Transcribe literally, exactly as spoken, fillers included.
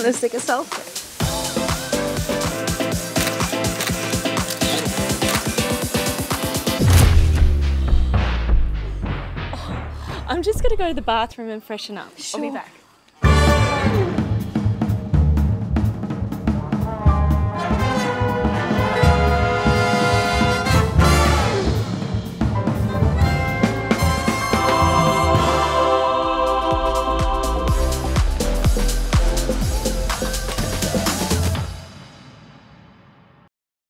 Want to stick a selfie? I'm just going to go to the bathroom and freshen up. Sure. I'll be back.